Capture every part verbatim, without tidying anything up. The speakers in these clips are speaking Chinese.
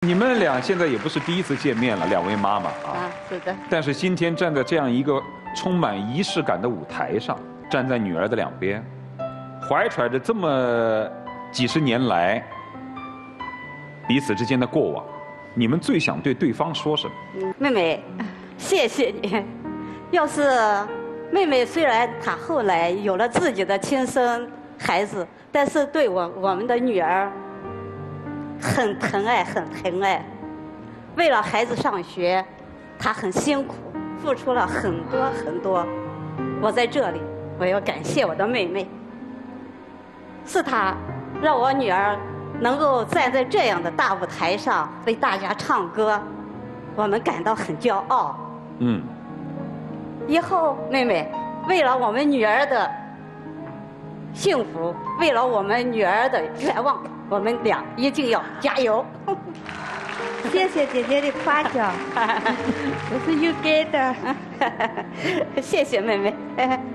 你们俩现在也不是第一次见面了，两位妈妈啊。 啊，是的。 但是今天站在这样一个充满仪式感的舞台上，站在女儿的两边，怀揣着这么几十年来彼此之间的过往，你们最想对对方说什么？ 嗯，妹妹，谢谢你。要是妹妹虽然她后来有了自己的亲生孩子，但是对我我们的女儿很疼爱，很疼爱。为了孩子上学，她很辛苦，付出了很多很多。我在这里，我要感谢我的妹妹，是她让我女儿能够站在这样的大舞台上为大家唱歌，我们感到很骄傲。 嗯。 以后，妹妹，为了我们女儿的幸福，为了我们女儿的愿望，我们俩一定要加油。 谢谢姐姐的夸奖，这是应该的。 谢谢妹妹。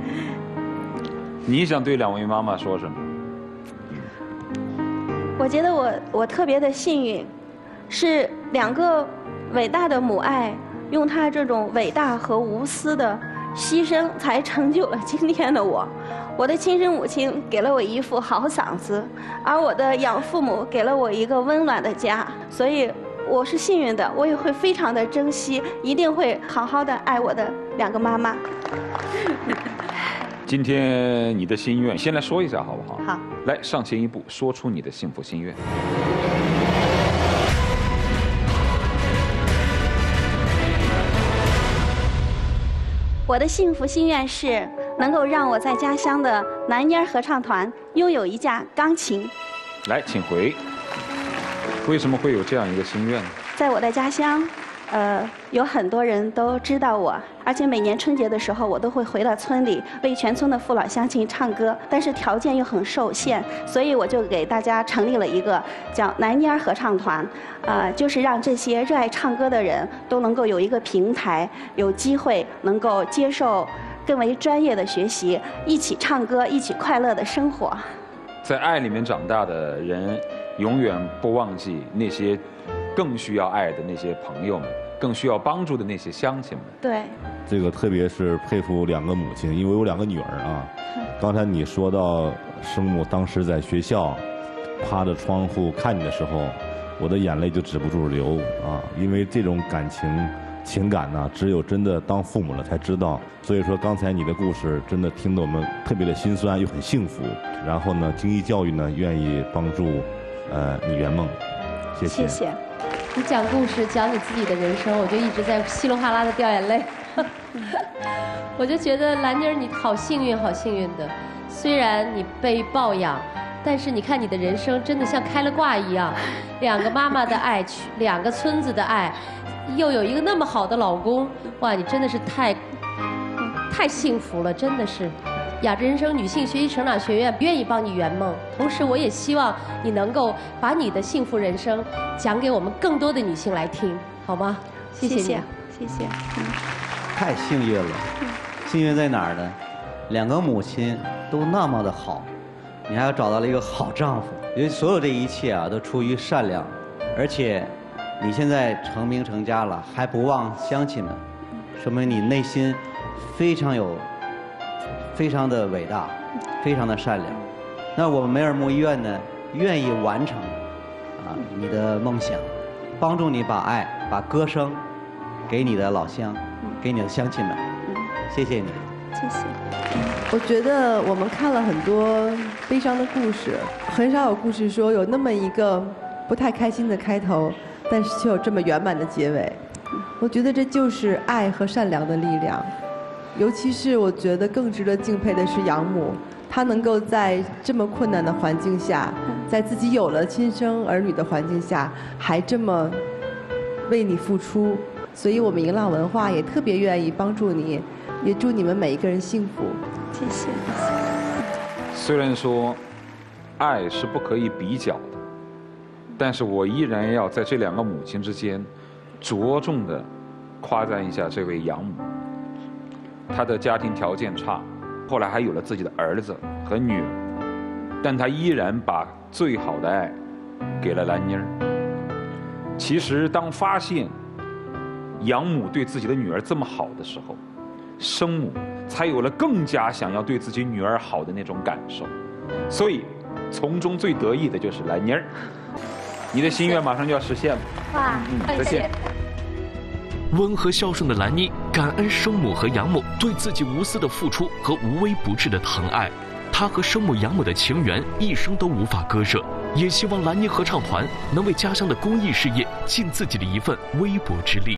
你想对两位妈妈说什么？ 我觉得我我特别的幸运，是两个伟大的母爱，用她这种伟大和无私的牺牲，才成就了今天的我。我的亲生母亲给了我一副好嗓子，而我的养父母给了我一个温暖的家，所以我是幸运的，我也会非常的珍惜，一定会好好的爱我的两个妈妈。 今天你的心愿，先来说一下好不好？ 好。 来，上前一步，说出你的幸福心愿。 我的幸福心愿是能够让我在家乡的南烟合唱团拥有一架钢琴。 来，请回。为什么会有这样一个心愿呢？ 在我的家乡，呃，有很多人都知道我，而且每年春节的时候，我都会回到村里为全村的父老乡亲唱歌，但是条件又很受限，所以我就给大家成立了一个叫南烟合唱团，呃，就是让这些热爱唱歌的人都能够有一个平台，有机会能够接受更为专业的学习，一起唱歌，一起快乐的生活。 在爱里面长大的人，永远不忘记那些更需要爱的那些朋友们，更需要帮助的那些乡亲们。 对， 这个特别是佩服两个母亲，因为我有两个女儿啊。刚才你说到生母当时在学校趴着窗户看你的时候，我的眼泪就止不住流啊，因为这种感情情感呢，只有真的当父母了才知道。所以说刚才你的故事真的听得我们特别的心酸又很幸福。然后呢，精益教育呢愿意帮助呃你圆梦，谢谢。 谢谢。 你讲故事，讲你自己的人生，我就一直在稀里哗啦的掉眼泪。我就觉得兰妮儿你好幸运，好幸运的。虽然你被抱养，但是你看你的人生真的像开了挂一样，两个妈妈的爱，两个村子的爱，又有一个那么好的老公，哇，你真的是太太幸福了，真的是。雅致人生女性学习成长学院愿意帮你圆梦，同时我也希望你能够把你的幸福人生讲给我们更多的女性来听，好吗？谢谢你， 谢谢。谢谢嗯、 太幸运了，幸运在哪儿呢？两个母亲都那么的好，你还要找到了一个好丈夫，因为所有这一切啊都出于善良，而且你现在成名成家了，还不忘乡亲们，说明你内心非常有。非常的伟大，非常的善良。那我们梅尔木医院呢，愿意完成啊你的梦想，帮助你把爱、把歌声给你的老乡，给你的乡亲们。谢谢你， 谢谢。 我觉得我们看了很多悲伤的故事，很少有故事说有那么一个不太开心的开头，但是却有这么圆满的结尾。我觉得这就是爱和善良的力量。尤其是我觉得更值得敬佩的是养母，她能够在这么困难的环境下，在自己有了亲生儿女的环境下，还这么为你付出。所以我们迎浪文化也特别愿意帮助你，也祝你们每一个人幸福。 谢谢。 虽然说爱是不可以比较的，但是我依然要在这两个母亲之间着重的夸赞一下这位养母。他的家庭条件差，后来还有了自己的儿子和女儿，但他依然把最好的爱给了兰妮儿。 其实当发现养母对自己的女儿这么好的时候，生母才有了更加想要对自己女儿好的那种感受。所以从中最得意的就是兰妮儿，你的心愿马上就要实现了。 哇， 嗯，再见。 温和孝顺的兰妮感恩生母和养母对自己无私的付出和无微不至的疼爱，她和生母养母的情缘一生都无法割舍，也希望兰妮合唱团能为家乡的公益事业尽自己的一份微薄之力。